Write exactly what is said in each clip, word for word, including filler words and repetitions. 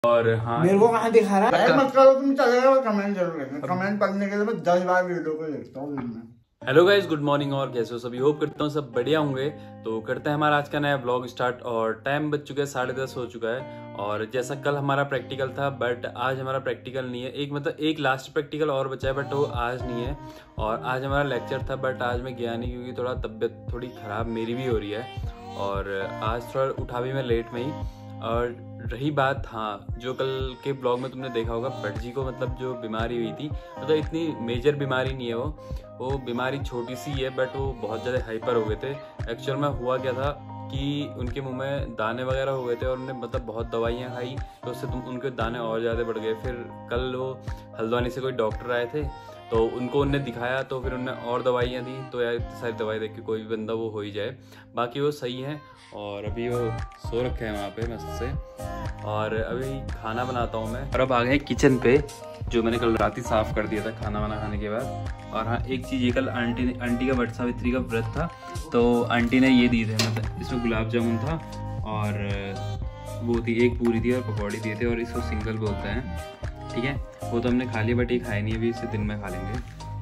और हाँ मेरे को कहाँ दिखा रहा है? मत करो तुम, चलेगा कमेंट जरूर लेना। कमेंट पढ़ने के लिए मैं दस बार वीडियो को देखता हूँ दिन में। Hello guys, good morning. और कैसे हो सभी? होप करता हूँ सब बढ़िया होंगे। तो करते हैं हमारा आज का नया ब्लॉग स्टार्ट। और टाइम बज चुका है, साढ़े दस हो चुका है। और जैसा कल हमारा प्रैक्टिकल था, बट आज हमारा प्रैक्टिकल नहीं है। एक मतलब एक लास्ट प्रैक्टिकल और बचा है, बट वो आज नहीं है। और आज हमारा लेक्चर था, बट आज मैं गया नहीं क्योंकि थोड़ा तबीयत थोड़ी ख़राब मेरी भी हो रही है। और आज थोड़ा उठा भी मैं लेट में ही। और रही बात, हाँ, जो कल के ब्लॉग में तुमने देखा होगा बट जी को मतलब जो बीमारी हुई थी, मतलब इतनी मेजर बीमारी नहीं है वो वो बीमारी छोटी सी है, बट वो बहुत ज़्यादा हाइपर हो गए थे। एक्चुअल में हुआ क्या था कि उनके मुंह में दाने वगैरह हो गए थे और उन्होंने मतलब बहुत दवाइयाँ खाई, तो उससे तुम उनके दाने और ज़्यादा बढ़ गए। फिर कल वो हल्द्वानी से कोई डॉक्टर आए थे, तो उनको उनने दिखाया, तो फिर उन्होंने और दवाइयाँ दी। तो यार इतनी सारी दवाई देख के कोई भी बंदा वो हो ही जाए। बाकी वो सही है और अभी वो सो रखे हैं वहाँ पे मस्त से। और अभी खाना बनाता हूँ मैं। और अब आ गए किचन पे, जो मैंने कल रात ही साफ़ कर दिया था खाना वाना खाने के बाद। और हाँ, एक चीज़ ये, कल आंटी ने आंटी का वट सावित्री का व्रत था, तो आंटी ने ये दी थे, मतलब इसमें गुलाब जामुन था और वो थी एक पूरी थी और पकौड़ी दिए थे। और इसको सिंगल बोलते हैं, ठीक है। वो तो हमने खा लिया, बट ये खाए नहीं, अभी इसे दिन में खा लेंगे।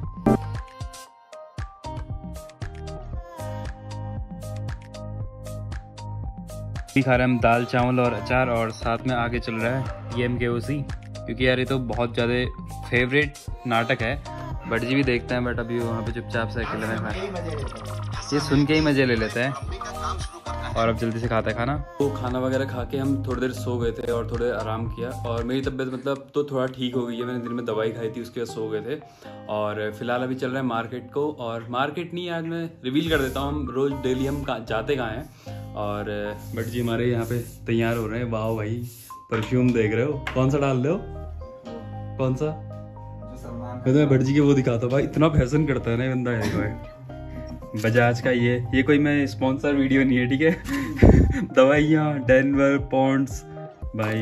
अभी खा रहे हैं हम दाल चावल और अचार, और साथ में आगे चल रहा है ये एम के ओ सी, क्योंकि यार ये तो बहुत ज़्यादा फेवरेट नाटक है। बट जी भी देखते हैं, बट अभी वहाँ पे चुपचाप से अकेले में खाए, ये सुन के ही मज़े ले लेते हैं। और अब जल्दी से खाता है खाना। तो खाना वगैरह खा के हम थोड़ी देर सो गए थे और थोड़े आराम किया। और मेरी तबीयत मतलब तो थोड़ा ठीक हो गई है, मैंने दिन में दवाई खाई थी, उसके बाद सो गए थे। और फिलहाल अभी चल रहे हैं मार्केट को। और मार्केट नहीं, आज मैं रिवील कर देता हूँ, हम रोज़ डेली हम जाते कहाँ हैं। और बट जी हमारे यहाँ पे तैयार हो रहे हैं। वाह भाई, परफ्यूम देख रहे हो? कौन सा डाल रहे हो? कौन सा? मैं तो भट जी के वो दिखाता हूँ भाई, इतना फैशन करता है ना बंदा है भाई। बजाज का ये ये कोई मैं स्पॉन्सर वीडियो नहीं है, ठीक है। दवाइयाँ डेनवर पॉन्ड्स भाई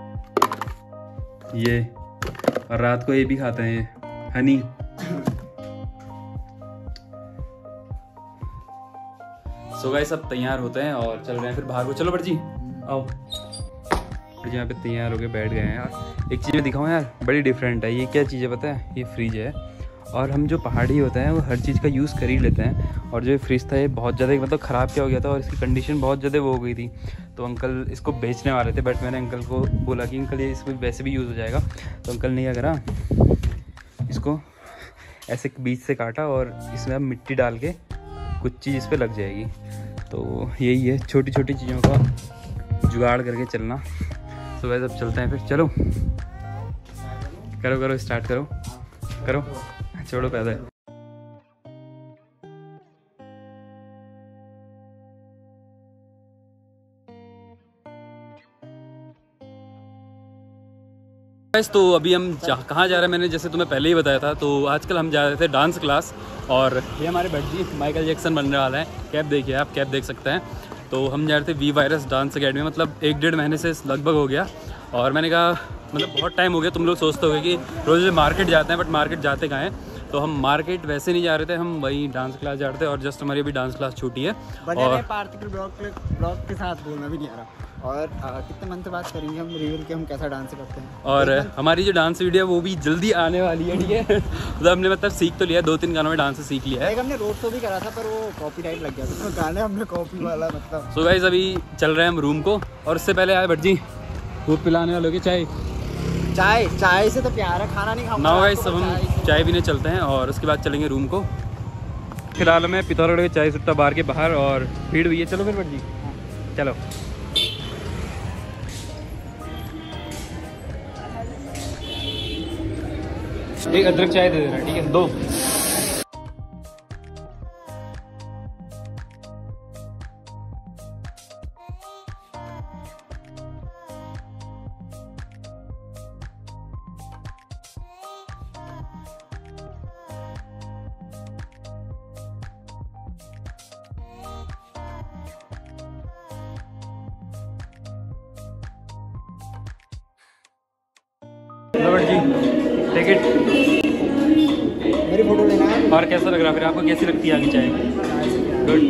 ये, और रात को ये भी खाते हैं हनी। सो गाइस सब तैयार होते हैं और चल रहे हैं फिर बाहर को। चलो बट जी आओ। बट जी यहाँ पे तैयार होके बैठ गए हैं यार। एक चीज़ मैं दिखाऊँ यार, बड़ी डिफरेंट है। ये क्या चीज़ है पता है? ये फ्रिज है। और हम जो पहाड़ी होते हैं वो हर चीज़ का यूज़ कर ही लेते हैं। और जो ये फ्रिज था ये बहुत ज़्यादा मतलब ख़राब क्या हो गया था, और इसकी कंडीशन बहुत ज़्यादा वो हो गई थी। तो अंकल इसको बेचने वाले थे, बट मैंने अंकल को बोला कि अंकल ये इसमें वैसे भी यूज़ हो जाएगा। तो अंकल ने क्या करा, इसको ऐसे बीच से काटा और इसमें अब मिट्टी डाल के कुछ चीज़ इस पर लग जाएगी। तो यही है, छोटी छोटी चीज़ों का जुगाड़ करके चलना। तो वैसे अब चलते हैं फिर। चलो करो करो स्टार्ट करो करो, छोड़ो पैदा। तो अभी हम कहाँ जा रहे हैं, मैंने जैसे तुम्हें पहले ही बताया था। तो आजकल हम जा रहे थे डांस क्लास। और ये हमारे भट जी माइकल जैक्सन बनने वाला है। कैप देखिए आप, कैप देख सकते हैं। तो हम जा रहे थे वी वायरस डांस अकेडमी, मतलब एक डेढ़ महीने से लगभग हो गया। और मैंने कहा मतलब बहुत टाइम हो गया। तुम लोग सोचते होगे कि रोज़ मार्केट जाते हैं, बट मार्केट जाते कहाँ हैं? तो हम मार्केट वैसे नहीं जा रहे थे, हम वही डांस क्लास जा रहे थे। और जस्ट हमारी अभी डांस क्लास छूटी है। और पार्थिव ब्लॉग के ब्लॉग के साथ बोलना भी नहीं आ रहा। और आ, कितने मंथ बाद करेंगे हम रिवील के हम कैसा डांस करते हैं। और हमारी जो डांस वीडियो है वो भी जल्दी आने वाली है, ठीक है। मतलब हमने मतलब सीख तो लिया, दो तीन गानों में डांस सीख लिया है। एक हमने रोड शो भी करा था, पर वो कॉपीराइट लग गया था, तो गाने हमने कॉपी वाला मतलब। सो गाइस अभी चल रहे हैं हम रूम को। और उससे पहले आए भट जी दूध पिलाने वालों की चाय चाय चाय से तो प्यार है, खाना नहीं खाऊंगा। ना गाइस सब हम चाय पीने चलते हैं और उसके बाद चलेंगे रूम को। फिलहाल मैं पिथौरागढ़ के चाय सुट्टा बार के बाहर, और भीड़ हुई है। चलो फिर भट जी चलो। एक अदरक चाय दे देना, ठीक है? दो। जी टेक इट। मेरी फोटो लेना है। और कैसा लग रहा है फिर आपको? कैसी लगती है आगे चाय? गुड।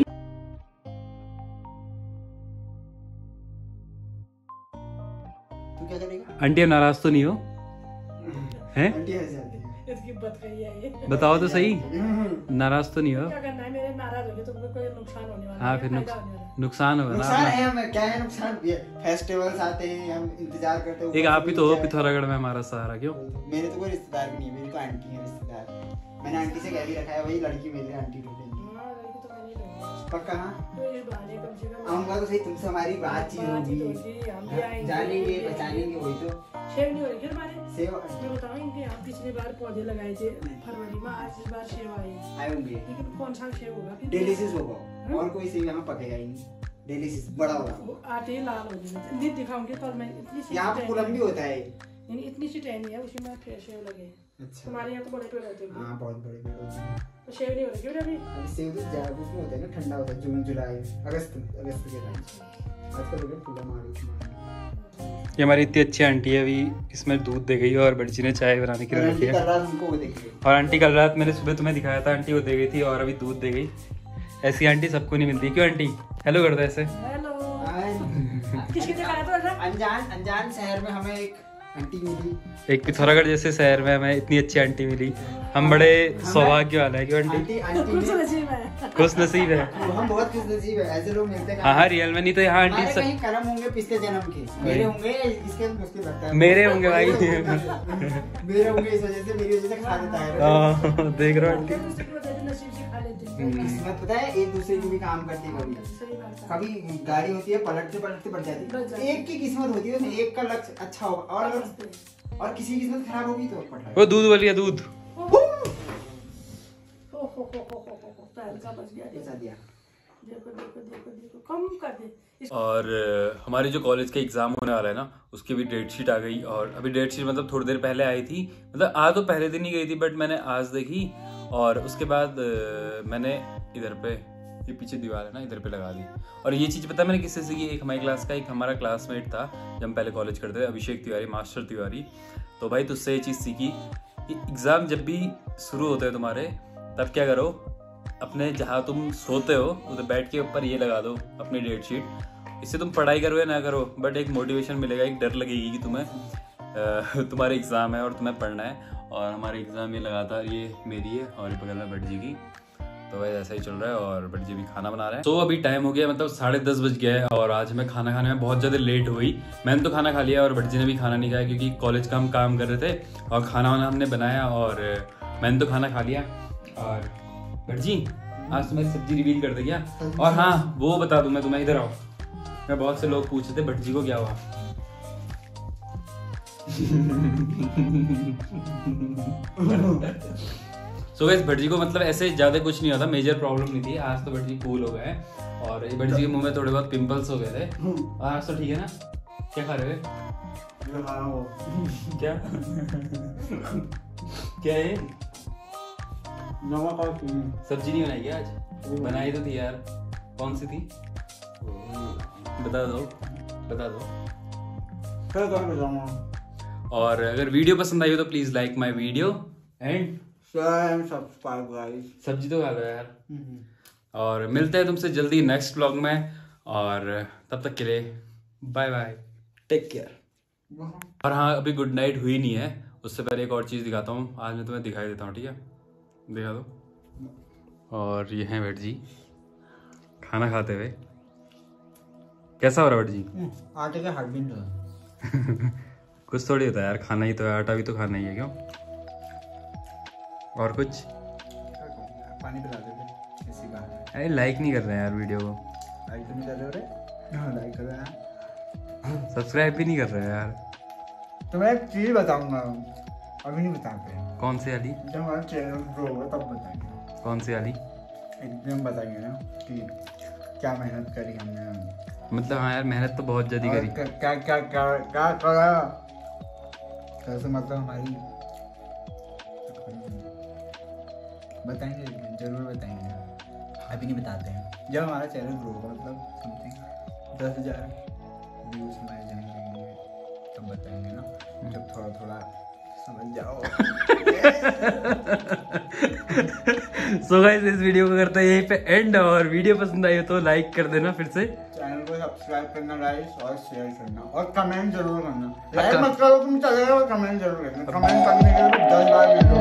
तू क्या करेगा? आंटी नाराज तो नहीं हो हैं? आंटी हंस जाती है। इसकी बात कही है ये। बताओ तो सही, नाराज तो नहीं हो? क्या करना है, मेरे नाराज हो गए तुमको कोई नुकसान होने वाला है? हाँ फिर फायदा नुक्स, होने वाला है। नुकसान होगा नुकसान ना। है हमें, क्या है नुकसान? ये फेस्टिवल्स आते हैं, हम इंतजार करते हैं। एक आप ही तो हो पिथौरागढ़ में हमारा सहारा, क्यों? मेरे तो कोई रिश्तेदार भी नहीं है, मेरी तो आंटी है रिश्तेदार। मैंने आंटी से कह भी रखा है, वही लड़की मेरी आंटी ढूंढेंगी। हाँ, लड़की तो मैंने ढूंढी। पक्का? हाँ तो ये बहाने कम से कम आऊंगा तो सही, तुमसे हमारी बातचीत होगी, होगी, हम भी आएंगे, जानेंगे पहचानेंगे, वही तो शेव नहीं हो रही हमारे। सेव मैं बताऊं, इनके यहाँ पिछली बार पौधे लगाए थे फरवरी में, आज इस बार शेव आए हैं। आए होंगे। लेकिन कौन सा शेव होगा फिर? डेलीसियस होगा, और कोई सेव यहाँ पकेगा ही नहीं। डेलीसियस बड़ा होगा, वो आटे ही लाल हो जाएंगे। नहीं दिखाऊंगी कल मैं, इतनी सी यहाँ पे पुरम भी होता है। यानी इतनी सी टहनी है, उसी में फिर शेव लगे। अच्छा तुम्हारे यहाँ तो बड़े पेड़ होते हैं, हाँ बहुत बड़े पेड़ होते हैं। तो शेव नहीं हो रही क्यों अभी? अभी सेव तो ज्यादा उसमें होता है ना, ठंडा होता है, जून जुलाई अगस्त अगस्त के टाइम। आजकल लोग फूला मार। ये हमारी इतनी अच्छी आंटी है, अभी इसमें दूध दे गई और बड़जी ने चाय बनाने के लिए रखी है। कल रात उनको वो देख और आंटी कल रात मैंने सुबह तुम्हें दिखाया था, आंटी वो दे गई थी और अभी दूध दे गई। ऐसी आंटी सबको नहीं मिलती, क्यों आंटी? हेलो कर दो ऐसे। हेलो। रहे। किसकी दिखाया था ऐसा? अनजान अनजान शहर में हमें एक आंटी मिली, एक पिथौरागढ़ जैसे शहर में हमें इतनी अच्छी आंटी मिली। हम बड़े सौभाग्य वाले हैं, क्यों आंटी? आंटी आंटी कुछ ने नसीब है। खुश नसीब है। हम बहुत खुश नसीब है, ऐसे लोग मिलते हैं। हाँ हाँ रियल में, नहीं तो यहाँ हमारे आंटी कहीं कर्म होंगे पिछले जन्म के, मेरे होंगे इसके मुश्किल लगता है। मेरे होंगे भाई। मेरे होंगे इस वजह से, मेरी वजह से खा देता है। हाँ, देख रहे हो आंटी? दूसरे की वजह से नसीब से खा लेते हैं। किस्मत पता है, एक दूसरे की भी काम करती है। कभी सही बात है। कभी गाड़ी होती है, पलटते पलटते बढ़ जाती बढ़ है। जाती है। एक की किस्मत होती है, एक का लक्ष्य अच्छा होगा, और अगर और किसी की किस्मत खराब होगी तो पट वो दूध वाली है, दूध। ओ हो हो हो हो हो, पैर का बच गया। कैसा दिया? देखो देखो देखो देखो, कम कर दे इस- और अ, हमारी जो कॉलेज के एग्जाम होने वाला है ना, उसकी भी डेट शीट आ गई। और अभी डेट शीट मतलब थोड़ी देर पहले आई थी, मतलब आ तो पहले दिन ही गई थी, बट मैंने आज देखी। और उसके बाद अ, मैंने इधर पे, ये पीछे दीवार है ना, इधर पे लगा दी। और ये चीज़ पता है मैंने किससे सीखी? एक हमारी क्लास का एक हमारा क्लासमेट था जब हम पहले कॉलेज करते थे, अभिषेक तिवारी, मास्टर तिवारी। तो भाई तुझसे ये चीज़ सीखी कि एग्ज़ाम जब भी शुरू होते हैं तुम्हारे, तब क्या करो, अपने जहाँ तुम सोते हो उधर बेड के ऊपर ये लगा दो अपनी डेट शीट। इससे तुम पढ़ाई करो या ना करो, बट एक मोटिवेशन मिलेगा, एक डर लगेगी कि तुम्हें अ, तुम्हारे एग्ज़ाम है और तुम्हें पढ़ना है। और हमारे एग्ज़ाम ये लगातार, ये मेरी है और ये बगल में बट जी की। तो वैसे ऐसा ही चल रहा है और बट जी भी खाना बना रहे हैं। तो अभी टाइम हो गया, मतलब साढ़े दस बज गया है और आज हमें खाना खाने में बहुत ज़्यादा लेट हुई। मैंने तो खाना खा लिया और बट जी ने भी खाना नहीं खाया, क्योंकि कॉलेज का हम काम कर रहे थे और खाना वाना हमने बनाया और मैंने तो खाना खा लिया। और बट जी आज तुम्हारी सब्जी रिवील कर दे क्या? और हाँ वो बता दूं मैं तुम्हें, इधर आओ। मैं बहुत से लोग पूछ रहे थे बट जी को क्या हुआ। सो गाइस भटजी को मतलब ऐसे ज्यादा कुछ नहीं होता, मेजर प्रॉब्लम नहीं थी। आज तो भटजी कूल हो गए और ये भटजी के मुंह में थोड़े बहुत पिंपल्स हो गए थे। और आज तो ठीक है ना? क्या खा रहे हो? क्या क्या है? नमक और चीनी। सब्जी नहीं बनाई क्या आज? बनाई तो थी यार, कौन सी थी? बता दो बता दो। फिर कौन बताऊंगा? और अगर वीडियो पसंद आई हो तो please like my video and share and subscribe guys. सब्जी तो खा लो यार। और मिलते हैं तुमसे जल्दी नेक्स्ट व्लॉग में, और तब तक के लिए बाय बाय, टेक केयर। और हाँ अभी गुड नाइट हुई नहीं है, उससे पहले एक और चीज़ दिखाता हूँ। आज मैं तुम्हें दिखाई देता हूँ, ठीक है? दिखा दो। और ये हैं भट जी खाना खाते हुए। कैसा हो रहा है भट जी? आटे का हड्डी नहीं। कुछ थोड़ी होता है यार, खाना ही तो है, आटा भी तो खाना ही है। क्यों? और कुछ? पानी पिला दे, इसी बात है। अरे लाइक नहीं कर रहे हैं यार वीडियो को। लाइक तो नहीं कर रहे हो? हाँ लाइक कर रहे हैं। सब्सक्राइब भी नहीं कर रहे हैं यार। तो मैं एक चीज बताऊंगा, अभी नहीं बताते। कौन सी वाली? जब हमारा चैनल ग्रो होगा तब बताएंगे। कौन सी वाली? एकदम बताएंगे ना कि क्या मेहनत करी हमने। मतलब हाँ यार मेहनत तो बहुत ज्यादा करी। क्या क्या क्या क्या क्या करा, कैसे मतलब हमारी बताएंगे, जरूर बताएंगे। अभी नहीं बताते हैं। जब हमारा चैनल ग्रो होगा, मतलब समथिंग दस हजार व्यूज हमारे जाएंगे तब बताएंगे ना। जब थोड़ा थोड़ा समझ जाओ। सो गाइस इस वीडियो को करते हैं यहीं पे एंड, और वीडियो पसंद आई हो तो लाइक कर देना फिर से, चैनल को सब्सक्राइब करना गाइस, और शेयर करना, और कमेंट जरूर करना। लाइक मत करो तुम चलेगा, कमेंट जरूर करना। कमेंट करने के लिए दस बार